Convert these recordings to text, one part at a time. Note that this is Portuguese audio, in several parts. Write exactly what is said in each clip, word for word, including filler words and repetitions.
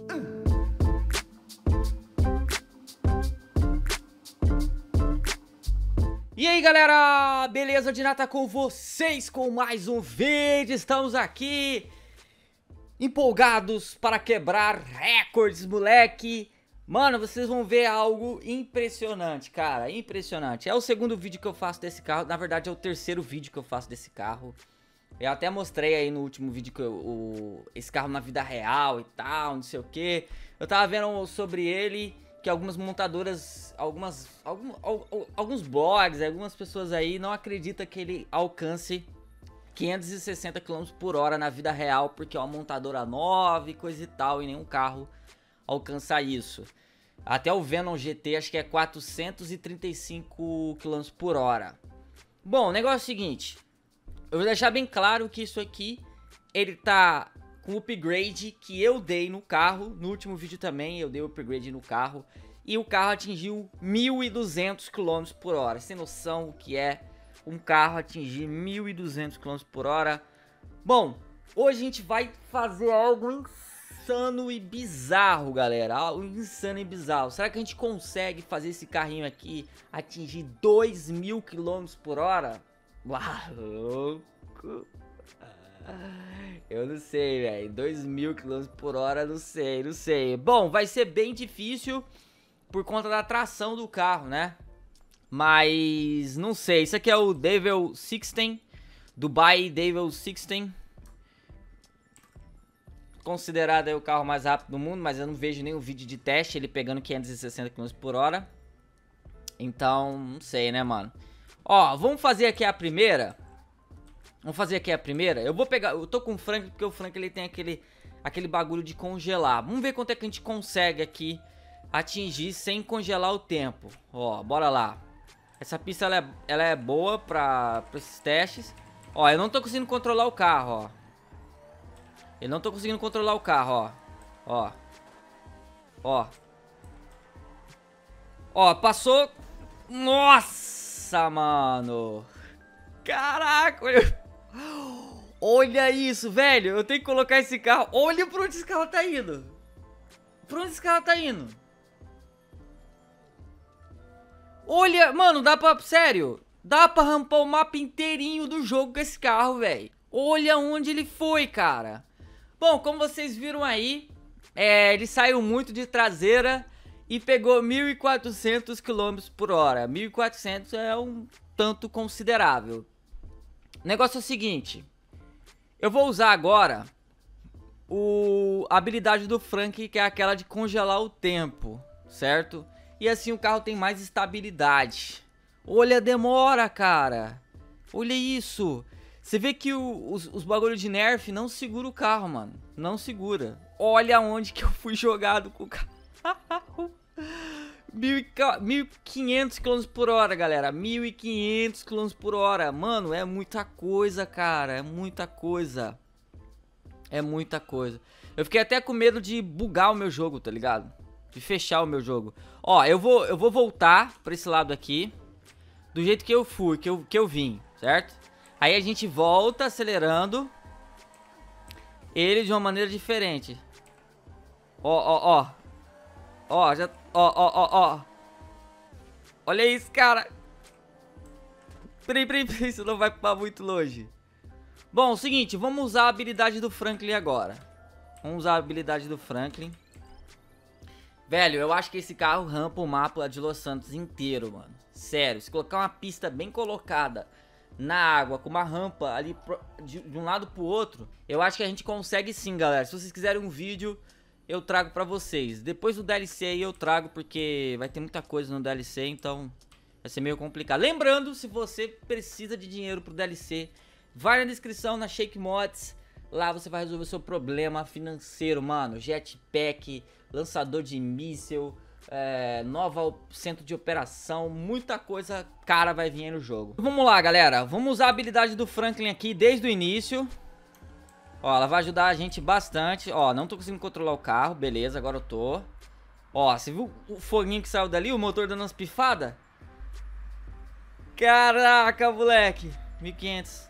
E aí galera, beleza? De nata com vocês com mais um vídeo. Estamos aqui empolgados para quebrar recordes, moleque. Mano, vocês vão ver algo impressionante, cara, impressionante. É o segundo vídeo que eu faço desse carro, na verdade é o terceiro vídeo que eu faço desse carro. Eu até mostrei aí no último vídeo que eu, o, esse carro na vida real e tal, não sei o que. Eu tava vendo sobre ele, que algumas montadoras, algumas, algum, alguns blogs, algumas pessoas aí não acreditam que ele alcance quinhentos e sessenta quilômetros por hora na vida real, porque é uma montadora nova e coisa e tal, e nenhum carro alcança isso. Até o Venom G T acho que é quatrocentos e trinta e cinco quilômetros por hora. Bom, o negócio é o seguinte, eu vou deixar bem claro que isso aqui, ele tá com o upgrade que eu dei no carro. No último vídeo também eu dei o upgrade no carro e o carro atingiu mil e duzentos quilômetros por hora. Sem noção o que é um carro atingir mil e duzentos quilômetros por hora. Bom, hoje a gente vai fazer algo insano e bizarro, galera. Algo insano e bizarro. Será que a gente consegue fazer esse carrinho aqui atingir dois mil quilômetros por hora? Uau, louco. Eu não sei, velho. dois mil quilômetros por hora, não sei, não sei. Bom, vai ser bem difícil por conta da tração do carro, né? Mas não sei. Isso aqui é o Devil dezesseis, Dubai Devil dezesseis. Considerado aí o carro mais rápido do mundo, mas eu não vejo nenhum vídeo de teste ele pegando quinhentos e sessenta quilômetros por hora. Então, não sei, né, mano? Ó, vamos fazer aqui a primeira. Vamos fazer aqui a primeira. Eu vou pegar, eu tô com o Frank porque o Frank ele tem aquele aquele bagulho de congelar. Vamos ver quanto é que a gente consegue aqui atingir sem congelar o tempo. Ó, bora lá. Essa pista ela é, ela é boa pra, pra esses testes. Ó, eu não tô conseguindo controlar o carro, ó. Eu não tô conseguindo controlar o carro, ó. Ó. Ó. Ó, passou. Nossa, mano. Caraca, olha. Olha isso, velho. Eu tenho que colocar esse carro. Olha pra onde esse carro tá indo. Pra onde esse carro tá indo? Olha, mano, dá pra... Sério. Dá pra rampar o mapa inteirinho do jogo com esse carro, velho. Olha onde ele foi, cara. Bom, como vocês viram aí, é, ele saiu muito de traseira e pegou mil e quatrocentos quilômetros por hora. mil e quatrocentos é um tanto considerável. O negócio é o seguinte, eu vou usar agora o, a habilidade do Frank, que é aquela de congelar o tempo, certo? E assim o carro tem mais estabilidade. Olha a demora, cara. Olha isso. Você vê que o, os, os bagulhos de nerf não segura o carro, mano. Não segura. Olha onde que eu fui jogado com o carro. mil e quinhentos quilômetros por hora, galera. mil e quinhentos quilômetros por hora. Mano, é muita coisa, cara. É muita coisa. É muita coisa. Eu fiquei até com medo de bugar o meu jogo, tá ligado? De fechar o meu jogo. Ó, eu vou, eu vou voltar pra esse lado aqui. Do jeito que eu fui, que eu, que eu vim, certo? Aí a gente volta acelerando ele de uma maneira diferente. Ó, ó, ó. Ó, já... Ó, ó, ó, ó. Olha isso, cara. Peraí, peraí, peraí. Isso não vai pra muito longe. Bom, o seguinte. Vamos usar a habilidade do Franklin agora. Vamos usar a habilidade do Franklin. Velho, eu acho que esse carro rampa o mapa de Los Santos inteiro, mano. Sério. Se colocar uma pista bem colocada na água, com uma rampa ali pro, de, de um lado pro outro, eu acho que a gente consegue sim, galera. Se vocês quiserem um vídeo, eu trago pra vocês. Depois do D L C aí eu trago, porque vai ter muita coisa no D L C, então vai ser meio complicado. Lembrando, se você precisa de dinheiro pro D L C, vai na descrição, na Shake Mods. Lá você vai resolver o seu problema financeiro, mano. Jetpack, lançador de míssil, é, nova centro de operação, muita coisa cara vai vir aí no jogo. Vamos lá, galera. Vamos usar a habilidade do Franklin aqui desde o início. Ó, ela vai ajudar a gente bastante. Ó, não tô conseguindo controlar o carro. Beleza, agora eu tô. Ó, você viu o foguinho que saiu dali? O motor dando umas pifadas? Caraca, moleque. mil e quinhentos.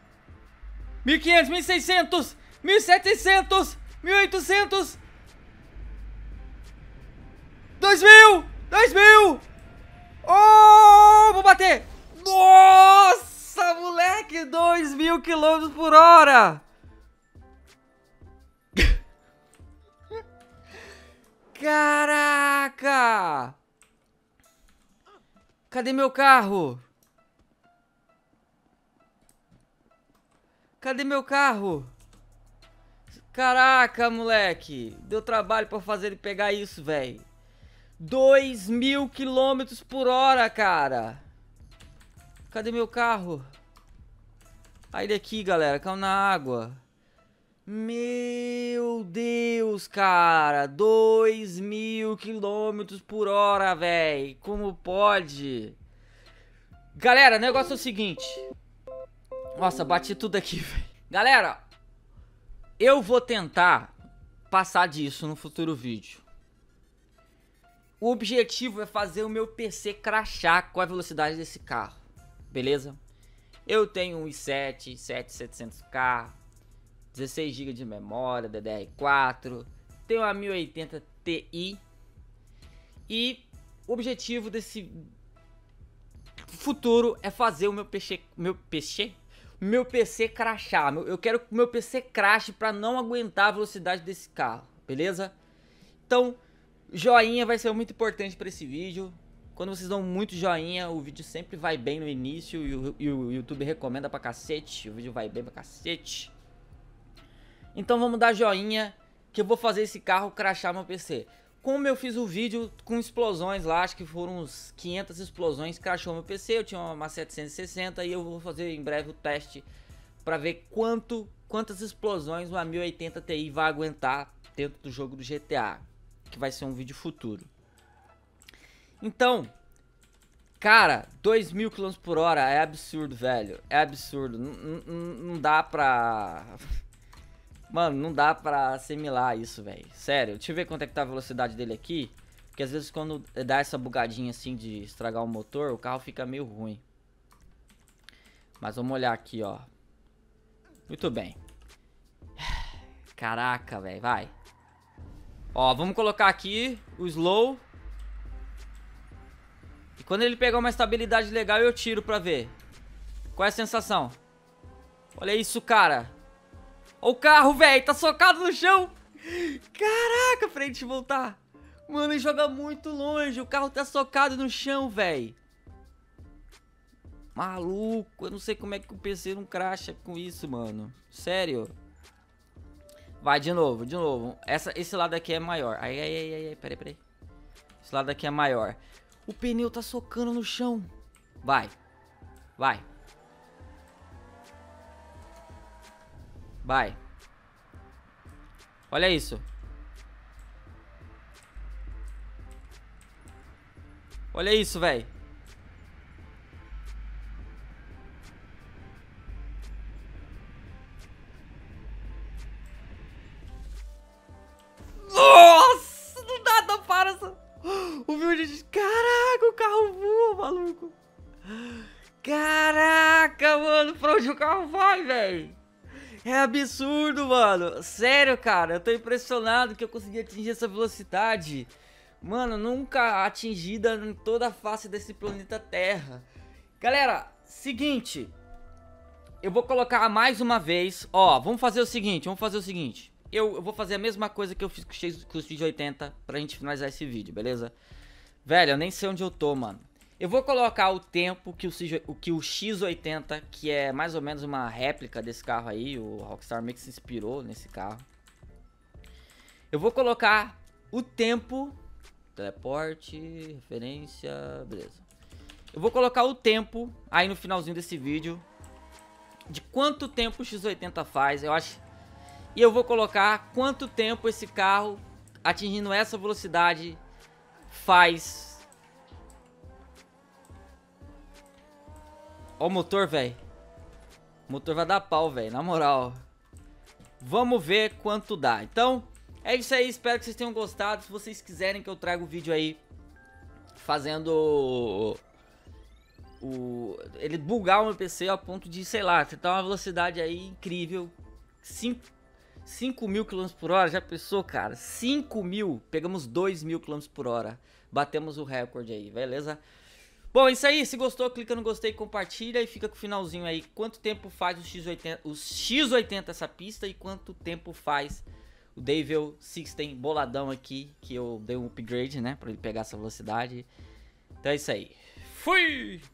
mil e quinhentos, mil e seiscentos, mil e setecentos, mil e oitocentos. dois mil! dois mil! Oh, vou bater! Nossa, moleque! dois mil quilômetros por hora! Caraca! Cadê meu carro? Cadê meu carro? Caraca, moleque. Deu trabalho pra fazer ele pegar isso, velho. dois mil quilômetros por hora, cara. Cadê meu carro? Aí daqui, galera. Caiu na água. Meu Deus, cara. dois mil quilômetros por hora, velho. Como pode? Galera, o negócio é o seguinte. Nossa, bati tudo aqui, velho. Galera, eu vou tentar passar disso no futuro vídeo. O objetivo é fazer o meu P C crashar com a velocidade desse carro. Beleza? Eu tenho um i sete, sete mil e setecentos K, dezesseis gigas de memória, D D R quatro, tenho uma mil e oitenta Ti. E o objetivo desse futuro é fazer o meu P C, meu P C, meu P C crashar. Eu quero que o meu P C crash para não aguentar a velocidade desse carro, beleza? Então, joinha vai ser muito importante para esse vídeo. Quando vocês dão muito joinha, o vídeo sempre vai bem no início e o, e o YouTube recomenda pra cacete. O vídeo vai bem pra cacete. Então vamos dar joinha que eu vou fazer esse carro crashar meu P C. Como eu fiz o vídeo com explosões lá, acho que foram uns quinhentas explosões, crashou meu P C. Eu tinha uma setecentos e sessenta e eu vou fazer em breve o teste pra ver quanto, quantas explosões uma mil e oitenta Ti vai aguentar dentro do jogo do G T A. Que vai ser um vídeo futuro. Então, cara, dois mil quilômetros por hora é absurdo, velho. É absurdo. Não dá pra... Mano, não dá pra assimilar isso, velho. Sério, deixa eu ver quanto é que tá a velocidade dele aqui. Porque às vezes quando dá essa bugadinha assim de estragar o motor, o carro fica meio ruim. Mas vamos olhar aqui, ó. Muito bem. Caraca, velho, vai. Ó, vamos colocar aqui o slow. E quando ele pegar uma estabilidade legal, eu tiro pra ver. Qual é a sensação? Olha isso, cara. Olha o carro, velho. Tá socado no chão. Caraca, pra gente voltar. Mano, ele joga muito longe. O carro tá socado no chão, velho. Maluco. Eu não sei como é que o P C não crasha com isso, mano. Sério. Vai, de novo, de novo. Essa, esse lado aqui é maior. Ai, ai, ai, ai, ai. Peraí, peraí. Esse lado aqui é maior. O pneu tá socando no chão. Vai. Vai. Vai. Olha isso. Olha isso, velho. Nossa, não dá, não para. O vídeo de... Caraca, o carro voa, maluco. Caraca, mano, pra onde o carro vai, velho? É absurdo, mano. Sério, cara, eu tô impressionado que eu consegui atingir essa velocidade. Mano, nunca atingida em toda a face desse planeta Terra. Galera, seguinte. Eu vou colocar mais uma vez. Ó, vamos fazer o seguinte, vamos fazer o seguinte. Eu, eu vou fazer a mesma coisa que eu fiz com o X oitenta pra gente finalizar esse vídeo, beleza? Velho, eu nem sei onde eu tô, mano. Eu vou colocar o tempo que o, que o X oitenta, que é mais ou menos uma réplica desse carro aí, o Rockstar meio que se inspirou nesse carro. Eu vou colocar o tempo, teleporte, referência, beleza. Eu vou colocar o tempo aí no finalzinho desse vídeo, de quanto tempo o X oitenta faz, eu acho. E eu vou colocar quanto tempo esse carro, atingindo essa velocidade, faz. Ó o motor, velho. O motor vai dar pau, velho. Na moral. Vamos ver quanto dá. Então, é isso aí. Espero que vocês tenham gostado. Se vocês quiserem que eu traga o vídeo aí fazendo o, o ele bugar o meu P C a ponto de, sei lá, você tá uma velocidade aí incrível. Cinco, cinco mil quilômetros por hora, já pensou, cara? cinco mil, pegamos dois mil quilômetros por hora. Batemos o recorde aí, beleza? Bom, é isso aí, se gostou, clica no gostei, compartilha e fica com o finalzinho aí. Quanto tempo faz o X oitenta, o X oitenta essa pista e quanto tempo faz o Devil dezesseis boladão aqui, que eu dei um upgrade, né, pra ele pegar essa velocidade. Então é isso aí. Fui!